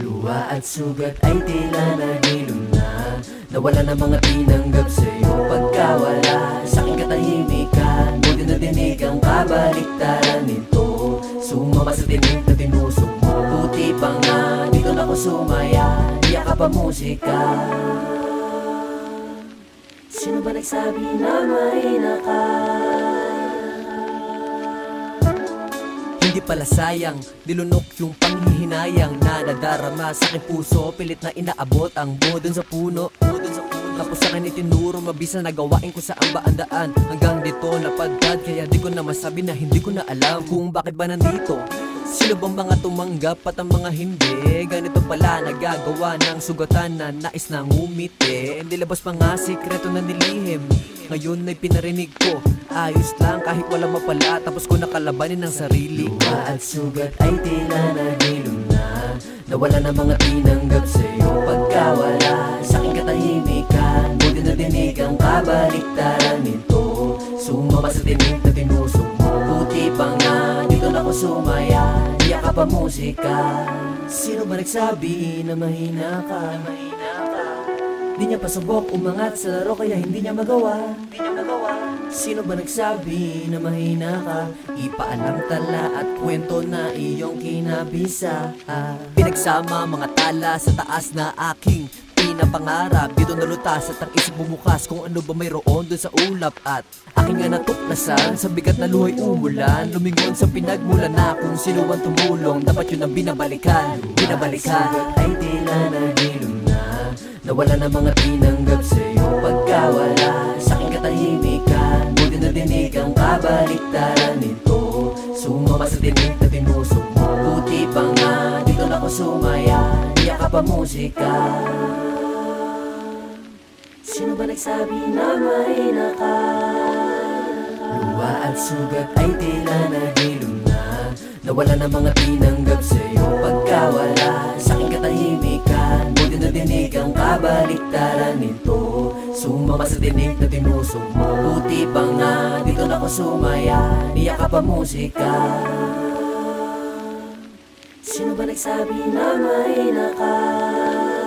Luha at sugat ay tila nahilom na. Nawala na mga tinanggap sa'yo pagkawala sa aking katahimikan. Buti na dinig ang kabaliktaran nito. Sumama sa tinig na tinusok mo. Buti pa nga dito na ko sumaya. Iyak ka pa musika. Sino ba nagsabi na mahina ka? Hindi pala sayang, nilunok yung panghihinayang na nadarama sa aking puso. Pilit na inaabot ang budon sa puno. Tapos sa akin itinuro, mabisa na gawain ko saan ba ang daan. Hanggang dito napadpad, kaya di ko na masabi na hindi ko na alam kung bakit ba nandito. Sino bang mga tumanggap at ang mga hindi? Ganito pala nagagawa ng sugatan na nais na ngumiti. Hindi labas pa nga sikreto na nilihim. Ngayon ay pinarinig ko, ayos lang kahit wala mapala. Tapos ko nakalabanin ng sarili ko. Luha at sugat ay tila nahilom na. Nawala na mga tinanggap sa'yo pagkawala sa aking katahimikan. Buti na dinig ang kabaliktaran nito. Sumama sa tinig na tinusok mo. Buti pa nga dito na ko sumaya. Iyak ka pa musika. Sino ba nagsabi na mahina ka? Di niya pasubok umangat sa laro kaya hindi niya magawa. Sino ba nagsabi na mahina ka? Ipaalam tala at kwento na iyong kinabisa. Pinagsama mga tala sa taas na aking pinapangarap. Dito nalutas at ang isip bumukas kung ano ba mayroon dun sa ulap. At aking nga natuklasan sa bigat na luhay umulan. Lumingon sa pinagmulan na kung sino ang tumulong. Dapat yun ang binabalikan. Ay tila nahilom na. Nawala na mga tinanggap sa'yo pagkawala sa aking katahimikan. Buti na dinig ang kabaliktaran nito. Sumama sa tinig na tinusok mo. Buti pa nga dito na ko sumaya. Iyak ka pa musika. Sino ba nagsabi na mahina ka? Luha at sugat ay tila nahilom na. Nawala na mga tinanggap sa'yo pagkawala sa aking katahimikan. Buti na dinig ang kabaliktaran nito. Sumama sa tinig na tinusok mo. Buti pa nga dito na ko sumaya. Iyak ka pa musika. Sino ba nagsabi na mahina ka?